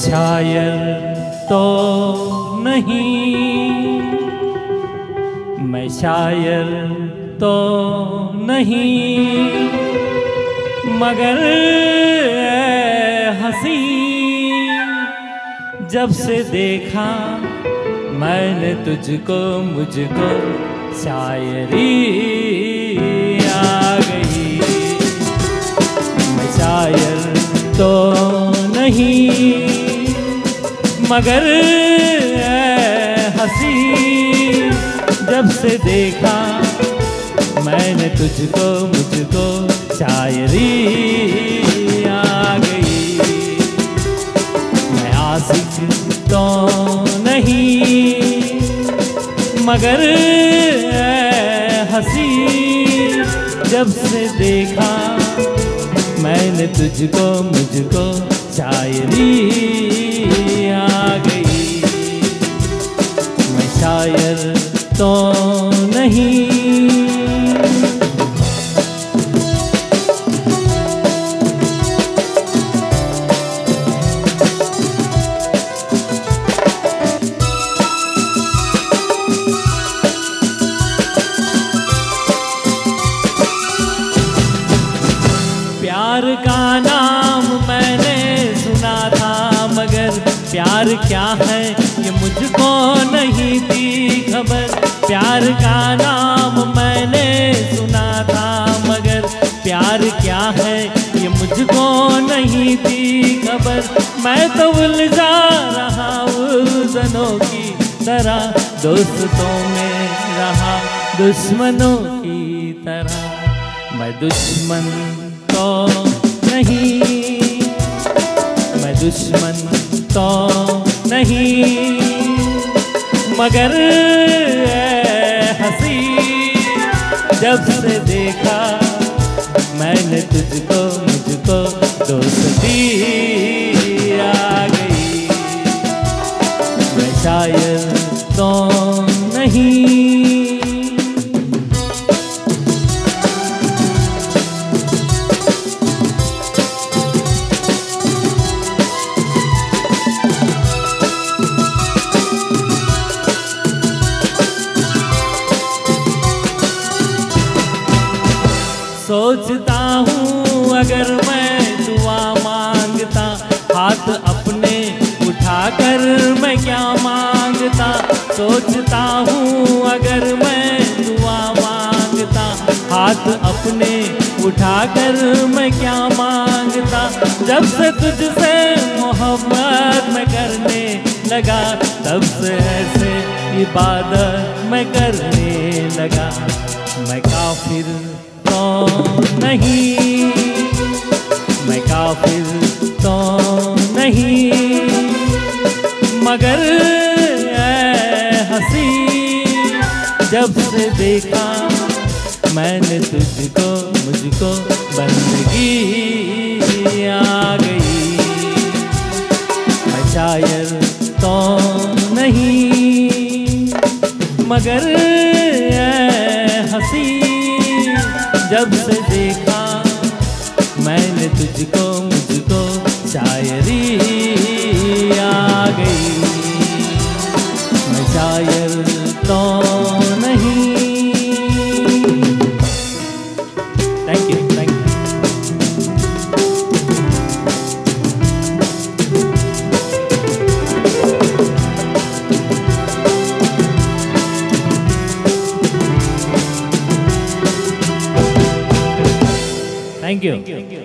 शायर तो नहीं, मैं शायर तो नहीं, मगर हंसी जब से देखा मैंने तुझको, मुझको शायरी आ गई। मैं शायर तो नहीं, मगर हंसी जब से देखा मैंने तुझको, मुझको शायरी आ गई। मैं आशिक तो नहीं, मगर हंसी जब से देखा मैंने तुझको, मुझको शायरी आ गई। मैं शायर तो नहीं। प्यार का नाम मैंने सुना था, मगर प्यार क्या है ये मुझको नहीं थी खबर। प्यार का नाम मैंने सुना था, मगर प्यार क्या है ये मुझको नहीं थी खबर। मैं तो उलझा रहा उलझनों की तरह, दोस्तों में रहा दुश्मनों की तरह। मैं दुश्मन तो नहीं, मैं दुश्मन तो नहीं, मगर हंसी जब से देखा मैंने तुझको, मुझको दोस्ती आ गई। मैं शायर तो नहीं। सोचता हूँ अगर मैं दुआ मांगता, हाथ अपने उठाकर मैं क्या मांगता। सोचता हूँ अगर मैं दुआ मांगता, हाथ अपने उठाकर मैं क्या मांगता। जब से तुझसे मोहब्बत मैं करने लगा, तब से ऐसे इबादत मैं करने लगा। मैं काफिर तो नहीं, मैं काफिर तो नहीं, मगर हंसी जब से देखा मैंने तुझको, मुझको बंदगी आ गई। मैं शायर तो नहीं, मगर हंसी जब से देखा मैंने तुझको, मुझको शायरी आ गई। मैं शायर तो नहीं। Thank you, thank you. Thank you.